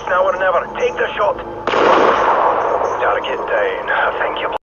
now or never. Take the shot. Target down. Thank you.